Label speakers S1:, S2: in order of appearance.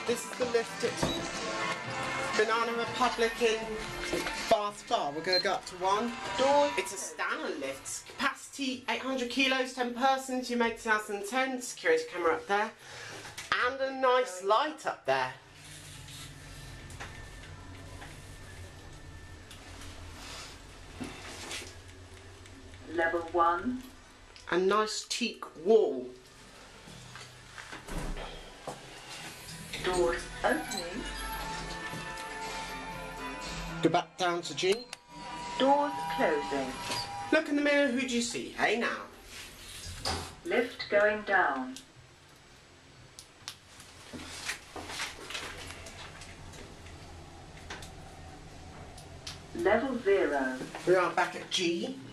S1: This is the lift at Banana Republic in Bath Bar. We're going to go up to one. Door. It's a Stannah lift. Capacity 800 kilos, 10 persons. You made 2010. Security camera up there. And a nice light up there.
S2: Level 1.
S1: A nice teak wall.
S2: Doors opening.
S1: Go back down to G.
S2: Doors closing.
S1: Look in the mirror, who do you see? Hey now.
S2: Lift going down. Level 0.
S1: We are back at G.